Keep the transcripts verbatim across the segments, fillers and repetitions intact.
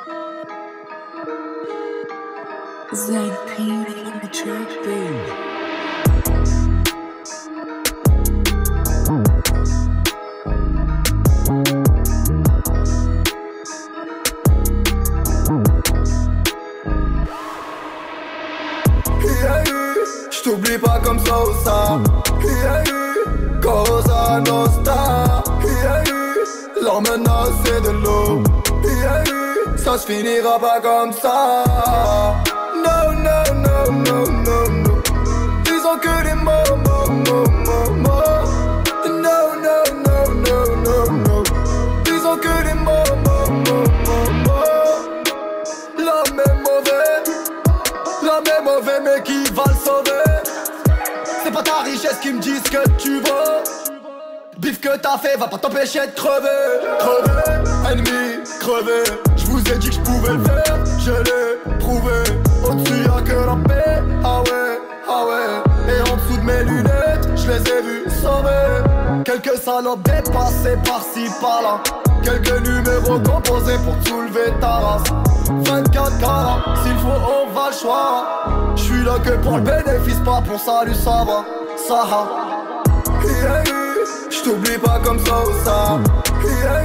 Z P on the track, baby. J't'oublie pas comme ça ou ça. Cosa nostra. Leur menace c'est de l'eau. Ça se finira pas comme ça. No, no, no, no, no, no. Ils ont que des mots, mots, mots, mots, mots. No, no, no, no, no, no. Ils ont que des mots, mots, mots, mots, mots. L'homme est mauvais. L'homme est mauvais mais qui va le sauver? C'est pas ta richesse qui me dit ce que tu veux. Bif que t'as fait va pas t'empêcher de crever. Crever, ennemi, crever. J'vous ai dit que j'pouvais le faire, je l'ai prouvé. Au-dessus y'a que la paix, ah ouais, ah ouais. Et en dessous de mes lunettes, j'les ai vus sauver. Quelques salopes dépassées par-ci par-là. Quelques numéros composés pour te soulever ta race. Vingt-quatre carats, s'il faut on va le choix. J'suis là que pour le bénéfice, pas pour salut ça va, ça va. Yeah, j't'oublie pas comme ça ou ça. Yeah,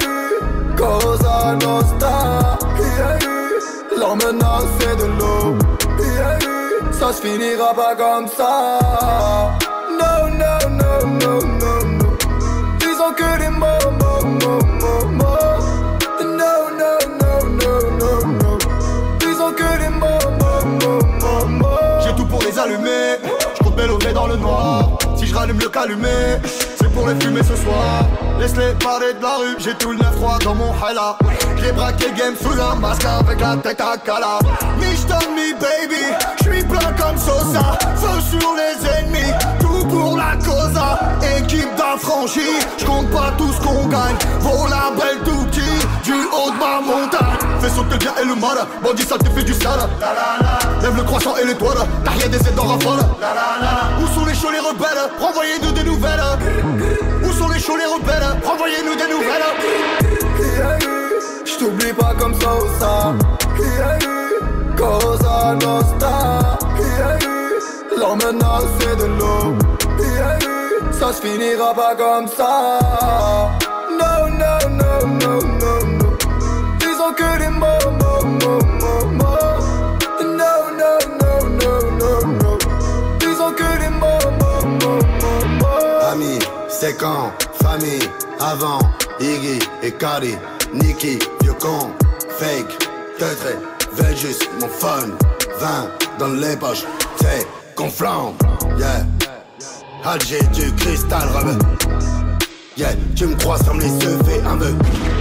Cosa nostra. Yeah, leur menace c'est de l'eau. Yeah, ça se finira pas comme ça. No, no, no, no, no, no. Ils ont que des mots, mots, mots, mots, mots. No, no, no, no, no, no. Ils ont que des mots, mots, mots, mots, mots. J'ai tout pour les allumer. J'compte mes levées dans le noir. Si je rallume le calumet, c'est pour les fumer ce soir. Laisse-les parler de la rue, j'ai tout le neuf trois dans mon hala. J'ai braqué le game sous un masque avec la tête à cala. Michton me baby, j'suis plein comme Sosa. Feu sur les ennemis, tout pour la cosa. Équipe d'affranchis, j'compte pas tout ce qu'on gagne. Vos labels tout petit, du haut de ma montagne. Fais sauter le bien et le mal, bandit ça te fait du sale. Lève le croissant et l'étoile, t'as rien des aides en rafale. Où sont les chauds les rebelles, renvoyez-nous des nouvelles. Où sont les chauds les rebelles, renvoyez-nous des nouvelles. Yeah, j't'oublie pas comme ça ou ça. Yeah, Cosa nostra. Yeah, leur menace c'est de l'eau. Yeah, ça se finira pas comme ça. No, no, no, no, no, no. Ils ont que des mots, mots, mots, mots, mots. No, no, no, no, no, no. Ils ont que des mots, mots, mots, mots, mots. Amis, c'est quand, famille, avant, Iggy et Cardi, Nicky, vieux con, fake, teutré, veulent juste mon fun, vin dans les poches, c'est qu'on flambe, yeah. Alger du cristal rebelle, yeah, tu me croises comme les œufs fait un vœu.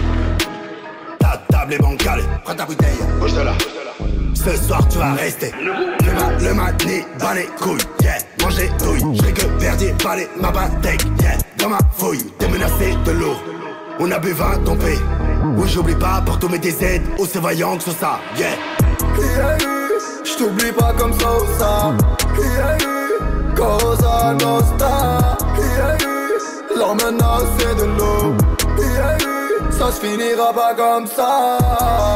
Ta table est bancale, prends ta bouteille, bouge de là. Ce soir tu vas rester. Le, ma, le matin, bat les couilles, yeah. Manger douille, j'ai que Verdier, balai, ma bataille, yeah. Dans ma fouille, t'es menacé de l'eau. On a bu vingt tombé. Oui, j'oublie pas pour tous mes D Z, aussi vaillant que sur ça, yeah. Yeah, j't'oublie pas comme ça ou ça. Yeah, Cosa nostra. Yeah, leur menace c'est de l'eau. Yeah, ça se finira pas comme ça.